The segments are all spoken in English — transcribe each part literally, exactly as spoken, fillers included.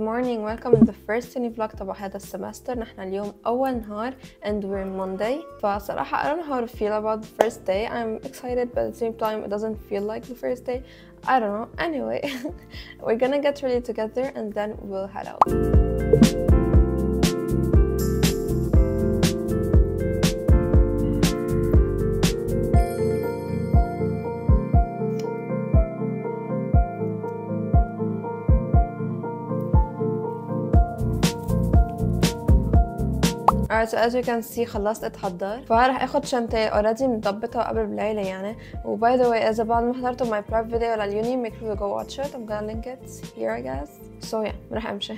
morning, welcome in the first tiny vlog تبع هذا السمستر. نحن اليوم أول نهار and we're Monday. فصراحة I don't know how to feel about the first day. I'm excited but at the same time it doesn't feel like the first day. I don't know. Anyway, we're gonna get ready together and then we'll head out. Alright, so as you can see خلصت اتحضر، فراح اخد شنطة already مضبطة قبل بليلة يعني. و by the way إذا بعد ما حضرتوا my prep video لليوني make sure to go watch it. I'm gonna link it here I guess. So yeah, راح امشي.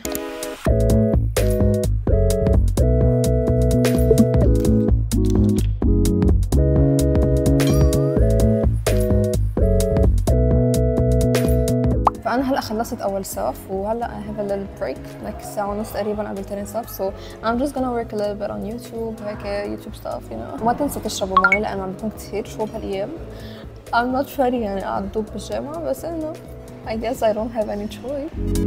فأنا هلا خلصت أول صف وهلا I have a little break like ساعة ونص تقريبا قبل تاني صف. So I'm just gonna work a little bit on YouTube هيك YouTube stuff you know. ما تنسوا تشربوا مي لأنه عم بكون كثير شوب هالأيام. I'm not ready يعني أقعد دوب بالجامعة بس إنه I guess I don't have any choice.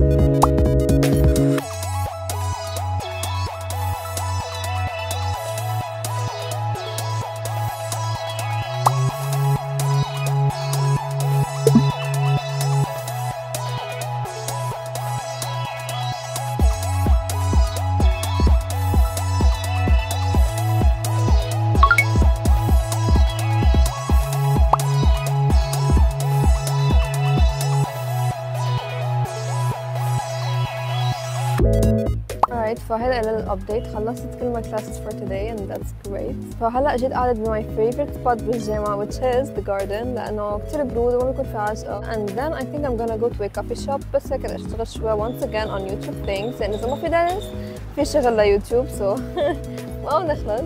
Alright, فهذا الابديت خلصت كل my classes for today and that's great. فهلا اجيت قاعدة ب my favorite spot بالجامعة which is the garden لأنه كتير برود وما بيكون في عشقة. And then I think I'm gonna go to a coffee shop بس هيك اشتغل شوي once again on YouTube things يعني إذا ما في درس في شغل ليوتيوب so ما بنخلص.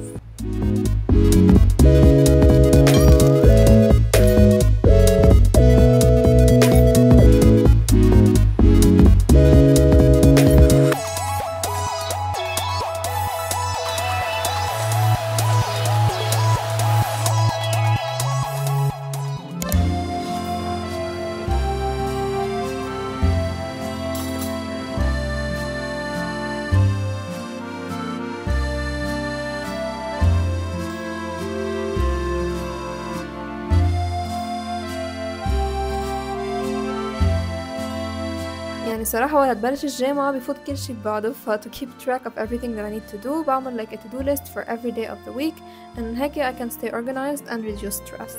يعني صراحة وقت تبلش الجامعة بفوت كل شي ببعضه ف to keep track of everything that I need to do بعمل like a to-do list for every day of the week and هيك I can stay organized and reduce stress.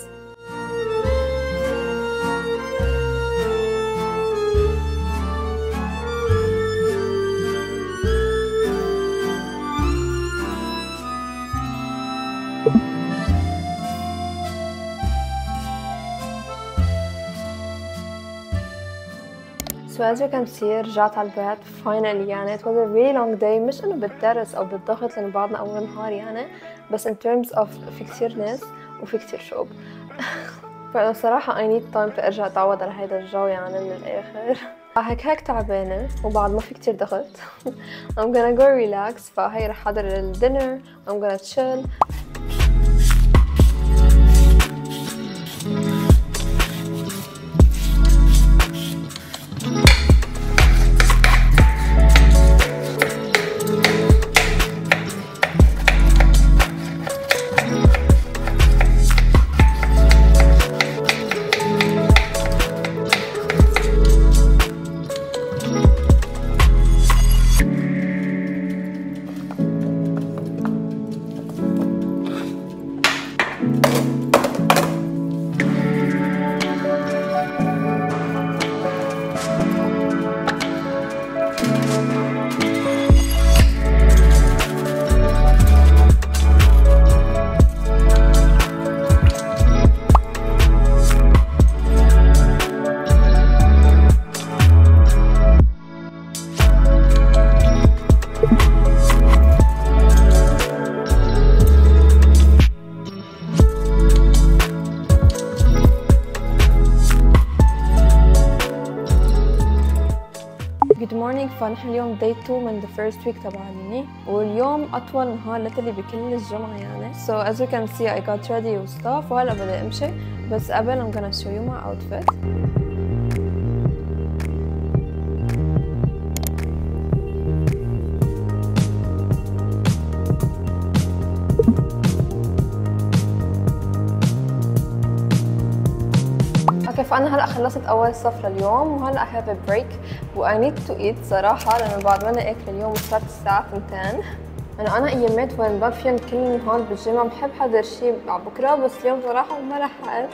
So as you can see رجعت على البيت finally يعني it was a really long day مش انه بالدرس او بالضغط لانه بعدنا اول نهار يعني بس in terms of في كثير ناس وفي كثير شوب. فأنا صراحة I need time to ارجع اتعود على هيدا الجو يعني من الاخر. هيك هيك تعبانة وبعد ما في كتير ضغط. I'm gonna go relax فهي رح حضر الدينر I'm gonna chill. Good morning. فنحن اليوم day two من the first week تبع اليوني واليوم أطول نهار literally بكل الجمعة يعني. So as you can see I got ready و stuff وهلا بدي أمشي بس قبل I'm gonna show you my outfit. فانا هلا خلصت اول صف لليوم وهلا هاف ا بريك و I need to eat صراحه لانه بعد ما انا اكل اليوم وصلت الساعه اثنتين. انا انا ايامات وين ضل فيهم كل هون بالجامعه بحب حضر شيء على بكره، بس اليوم صراحه ما لحقت.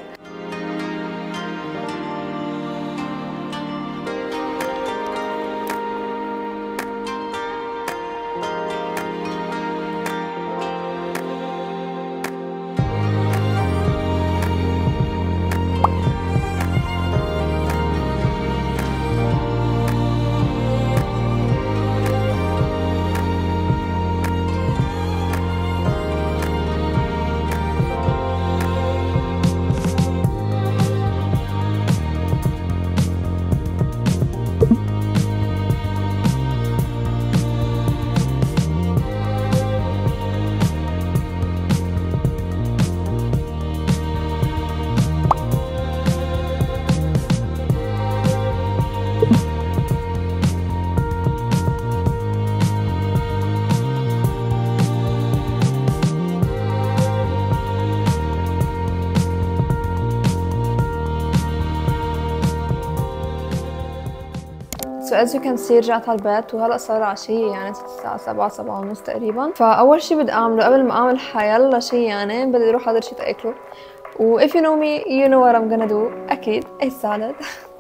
So as you can see رجعت على البيت وهلا صار عشية، يعني الساعة سبعة سبعة ونص تقريبا. فأول شي بدي أعمله قبل ما أعمل حيلا شي يعني بدي أروح أحضر شي تأكله. و if you know me you know what I'm gonna do. أكيد a salad.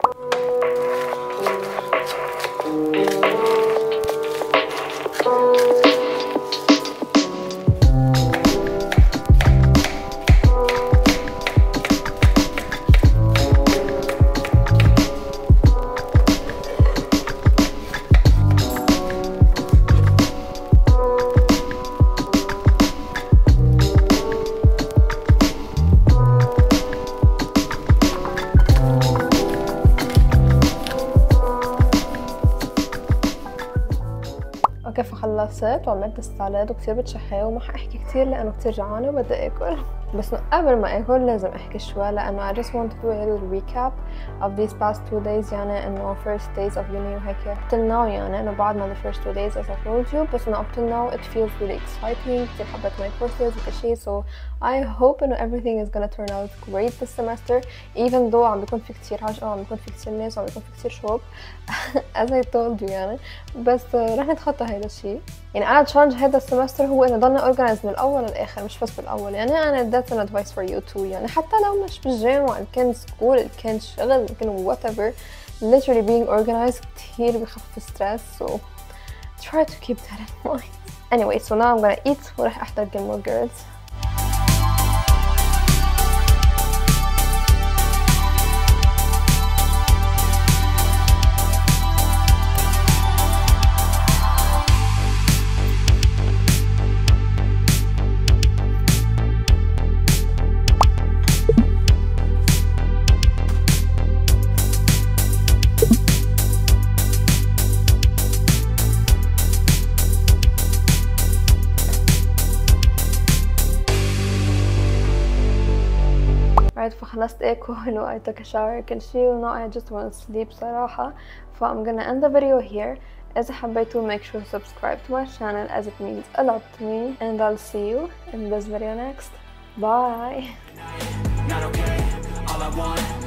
اوكي فخلصت وعملت السالاد وكتير بتشحي وما حاحكي كتير لانه كتير جوعانه وبدي اكل. بس قبل ما اكل لازم احكي شوي لانه I just want to do a little recap of these past two days. يعني انه first days of uni وهيك till now، يعني انه بعد ما the first two days as I told you، بس انه up till now it feels really exciting. كتير حبيت my courses وكل شي. so I hope انه everything is gonna turn out great this semester even though عم بيكون في كتير عجقه وعم بيكون في كتير ناس وعم بيكون في كتير شوب as I told you يعني. بس رح نتخطى هيدا الشي. يعني انا تشالنج هذا السمستر هو انه ضلنا اورجنايز من الاول للاخر مش بس بالاول. يعني انا that's an advice for you too. يعني حتى لو مش بالجامعة ان كان سكول ان كان شغل ان كان whatever، literally being organized كتير بخفف stress. so try to keep that in mind. anyway so now I'm gonna eat ورح احضر Gilmore Girls. فخلصت اكل و I took a shower كل شي و now I just want to sleep صراحة. ف I'm gonna end the video here. إذا حبيتوا make sure to subscribe to my channel as it means a lot to me, and I'll see you in this video next. Bye. Not okay. All I want